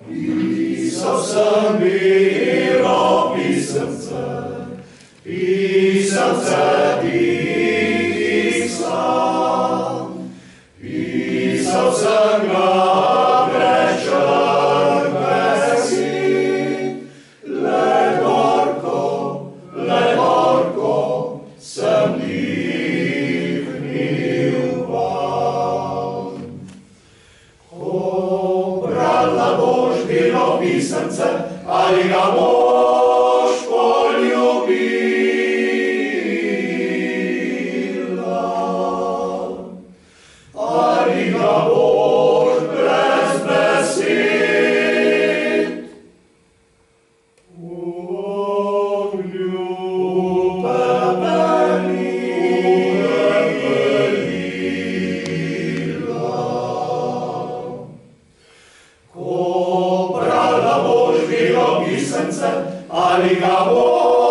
Pisal sem bilo pisemce divih sanj. Pisal sem ga brez črke sin, le gorko sem dihnil van. Brala boš bilo pisemce, ali ga boš poljubila, ali ga boš brez besed v ognju pepelila. Ko brala boš bilo pisemce, ali ga boš